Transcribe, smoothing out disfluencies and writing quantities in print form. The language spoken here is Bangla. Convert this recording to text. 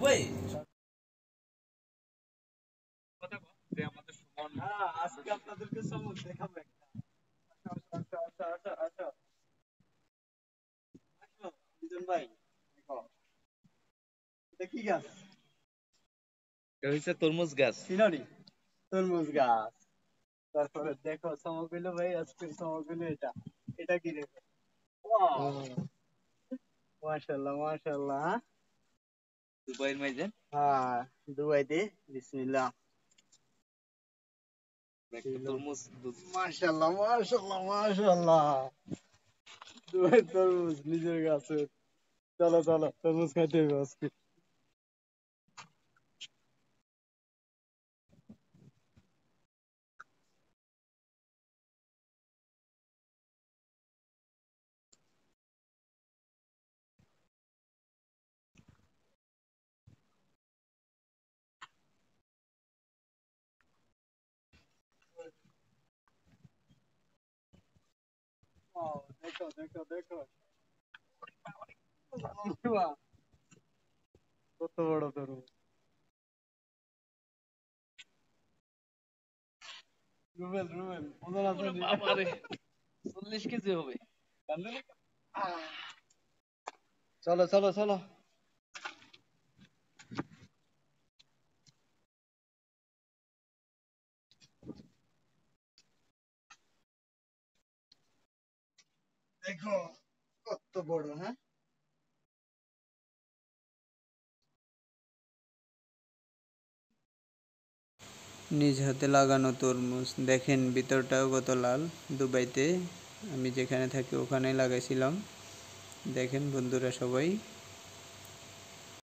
ভাই আজকে আপনাদেরকে চমক দেখাবো একটা। আসো, আসো, আসো, আসো, আসো। আসো, বিজন ভাই, দেখো। এটা কি গাছ? এটা হচ্ছে তরমুজ গাছ। চিনোনি? তরমুজ গাছ। তারপরে দেখো চমক হইলো ভাই, আজকের চমক হইলো এটা। এটা কি দেখো? ওয়াও! মাশাআল্লাহ, মাশাআল্লাহ। দুবাইয়ের মাইজেন হ্যাঁ, দুবাইতে বিসমিল্লাহ। একটা তরমুজ মাশাআল্লাহ, মাশাআল্লাহ, মাশাআল্লাহ। দুবাই তরমুজ নিজের গাছে। চলো চলো, তরমুজ খাইতে হবে আজকে। ওয়াও, দেখো দেখো দেখো। বাহ, কত বড় তরমুজ! রুবেল রুবেল, ওজন আছে নি? বাবারে 40 কেজি হবে। আহ, চলো চলো চলো। দেখো কত বড়, হ্যাঁ। নিজ হাতে লাগানো তরমুজ, দেখেন ভিতরটাও কত লাল। দুবাইতে আমি যেখানে থাকি ওখানেই লাগাইছিলাম। দেখেন বন্ধুরা সবাই।